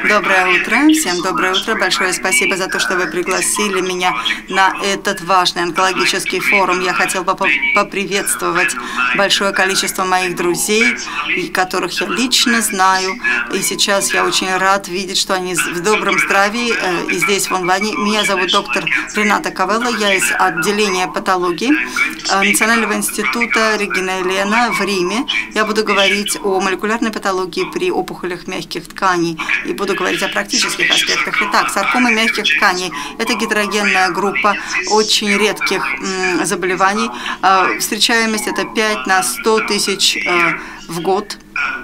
Доброе утро, всем доброе утро. Большое спасибо за то, что вы пригласили меня на этот важный онкологический форум. Я хотел бы поприветствовать большое количество моих друзей, которых я лично знаю. И сейчас я очень рад видеть, что они в добром здравии и здесь в онлайне. Меня зовут доктор Рената Кавелла, я из отделения патологии Национального института Регина Елена в Риме. Я буду говорить о молекулярной патологии при опухолях мягких тканей и буду говорить о практических аспектах. Итак, саркомы мягких тканей – это гетерогенная группа очень редких заболеваний. Встречаемость – это 5 на 100 тысяч в год.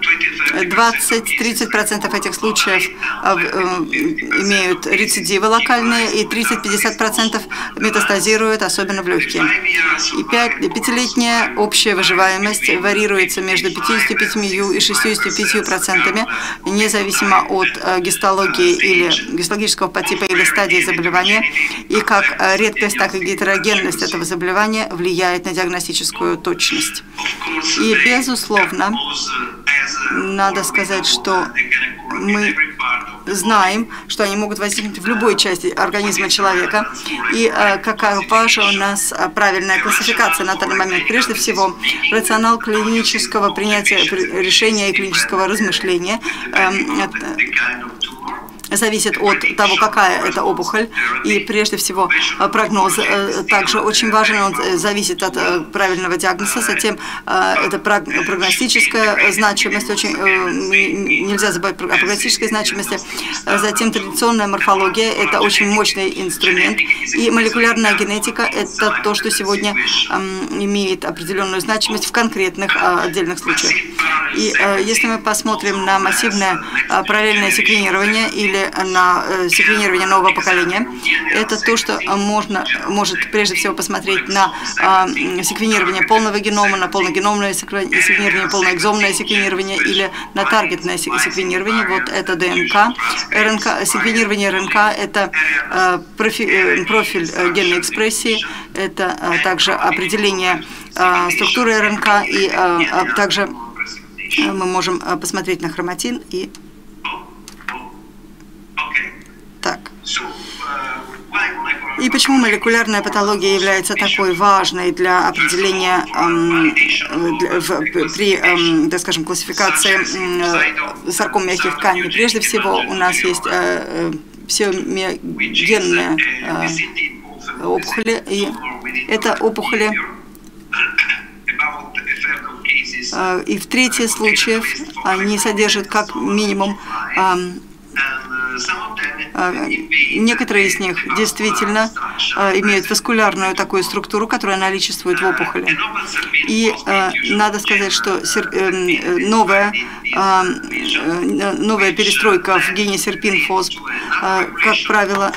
20-30% этих случаев имеют рецидивы локальные, и 30-50% метастазируют, особенно в легкие. И пятилетняя общая выживаемость варьируется между 55 и 65%, независимо от гистологии или гистологического подтипа или стадии заболевания. И как редкость, так и гетерогенность этого заболевания влияет на диагностическую точность. И, безусловно, надо сказать, что мы знаем, что они могут возникнуть в любой части организма человека. И какова же у нас правильная классификация на данный момент? Прежде всего, рационал клинического принятия решения и клинического размышления зависит от того, какая это опухоль, и прежде всего прогноз также очень важен, он зависит от правильного диагноза, затем это прогностическая значимость, очень нельзя забывать о прогностической значимости, затем традиционная морфология, это очень мощный инструмент, и молекулярная генетика – это то, что сегодня имеет определенную значимость в конкретных отдельных случаях. И если мы посмотрим на массивное параллельное секвенирование или на секвенирование нового поколения, это то, что может прежде всего посмотреть на секвенирование полного генома, на полногеномное секвенирование, полноэкзомное секвенирование или на таргетное секвенирование. Вот это ДНК. Секвенирование РНК – это профиль генной экспрессии, это также определение структуры РНК, и также мы можем посмотреть на хроматин и так. И почему молекулярная патология является такой важной для определения при, так скажем, классификации сарком мягких тканей? Прежде всего, у нас есть все генные опухоли, и это опухоли. И в трети случаев они содержат как минимум, некоторые из них действительно имеют васкулярную такую структуру, которая наличествует в опухоли. И надо сказать, что новая перестройка в гене серпин-фосп, как правило,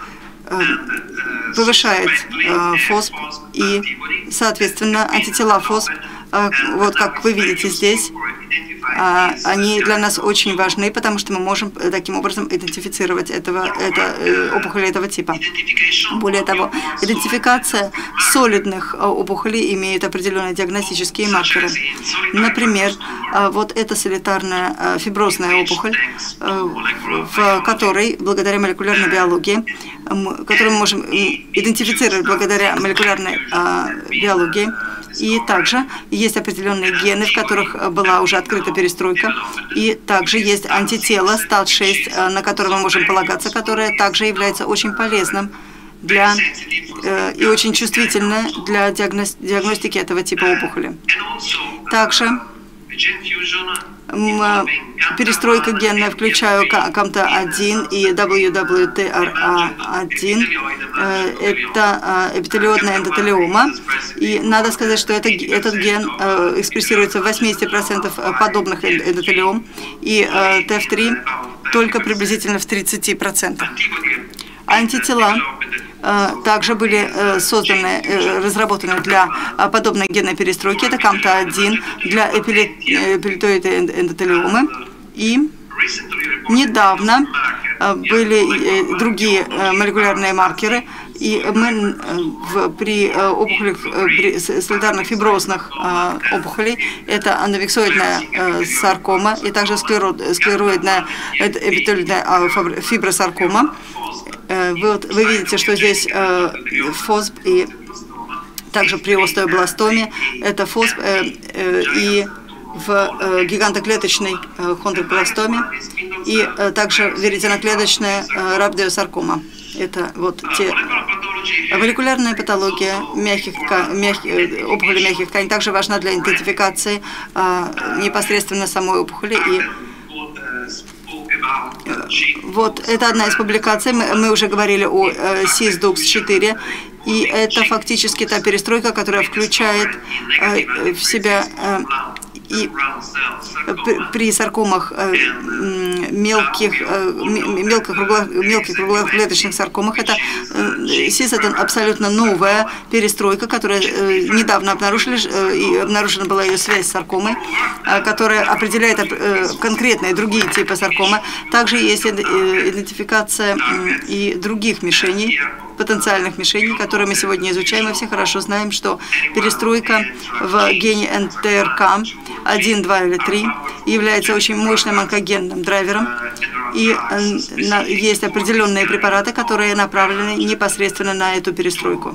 повышает фосп, и, соответственно, антитела фосп, вот как вы видите здесь, они для нас очень важны, потому что мы можем таким образом идентифицировать опухоли этого типа. Более того, идентификация солидных опухолей имеет определенные диагностические маркеры. Например, вот эта солитарная фиброзная опухоль, в которой, благодаря молекулярной биологии, которую мы можем идентифицировать благодаря молекулярной биологии, и также есть определенные гены, в которых была уже открыта перестройка, и также есть антитело STAT6, на которое мы можем полагаться, которое также является очень полезным и очень чувствительно для диагностики этого типа опухоли. Также перестройка генная, включая CAMTA1 и WWTRA1, это эпителиодная эндотелиома. И надо сказать, что этот ген экспрессируется в 80% подобных эндотелиом, и TF3 только приблизительно в 30%. Антитела также были разработаны для подобной генной перестройки. Это CAMTA1 для эпилептоидной эндотелиомы. И недавно были другие молекулярные маркеры, И мы при опухолях, при солидарных фиброзных опухолей, это аномиксоидная саркома и также склероидная эпителиальная фибросаркома. Вы видите, что здесь ФОСБ и также при остеобластоме это ФОСБ и в гигантоклеточной хондробластоме и также веретеноклеточная рhabдиосаркома. Это вот те молекулярная патология опухоли мягких тканей также важна для идентификации непосредственно самой опухоли. И вот это одна из публикаций. Мы уже говорили о CISDUX4. И это фактически та перестройка, которая включает в себя и при саркомах мелких круглоклеточных саркомах это СИС это абсолютно новая перестройка, которая недавно обнаружена была ее связь с саркомой, которая определяет конкретные другие типы саркомы. Также есть идентификация и других мишеней, потенциальных мишеней, которые мы сегодня изучаем. Мы все хорошо знаем, что перестройка в гене НТРК 1, 2 или 3 является очень мощным онкогенным драйвером. И есть определенные препараты, которые направлены непосредственно на эту перестройку.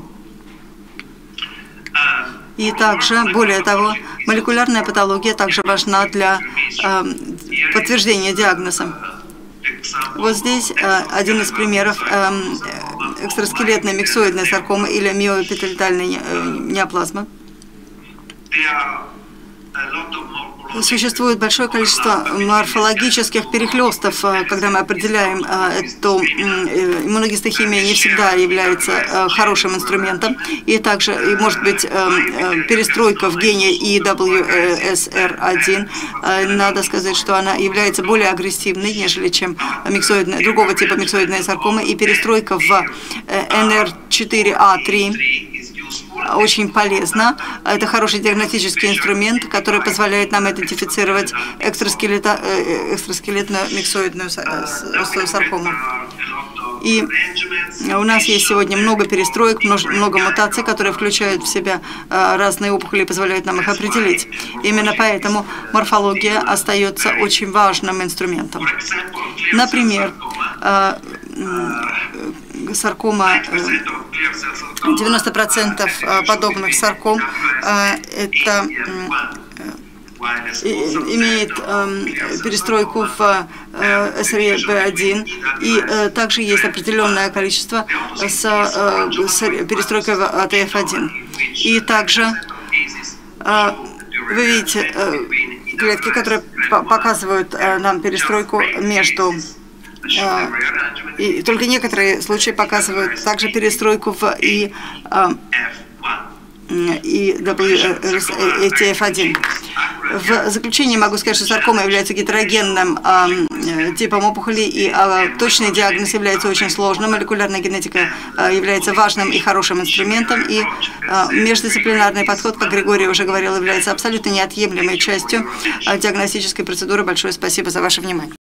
И также, более того, молекулярная патология также важна для подтверждения диагноза. Вот здесь один из примеров экстраскелетной миксоидной саркомы или миоэпителиальной неоплазмы. Существует большое количество морфологических перехлестов, когда мы определяем эту иммуногистохимия не всегда является хорошим инструментом. И также может быть перестройка в гене EWSR1. Надо сказать, что она является более агрессивной, нежели чем другого типа миксоидная саркома. И перестройка в NR4A3 очень полезно. Это хороший диагностический инструмент, который позволяет нам идентифицировать экстраскелетную миксоидную саркому. И у нас есть сегодня много перестроек, много мутаций, которые включают в себя разные опухоли и позволяют нам их определить. Именно поэтому морфология остается очень важным инструментом. Например, саркома, 90% подобных сарком это имеет перестройку в SRE-B1, и также есть определенное количество с перестройкой в ATF1. И также вы видите клетки, которые показывают нам перестройку между... И только некоторые случаи показывают также перестройку в EWSATF1. В заключение могу сказать, что саркома является гетерогенным типом опухоли, и точный диагноз является очень сложным. Молекулярная генетика является важным и хорошим инструментом, и междисциплинарный подход, как Григорий уже говорил, является абсолютно неотъемлемой частью диагностической процедуры. Большое спасибо за ваше внимание.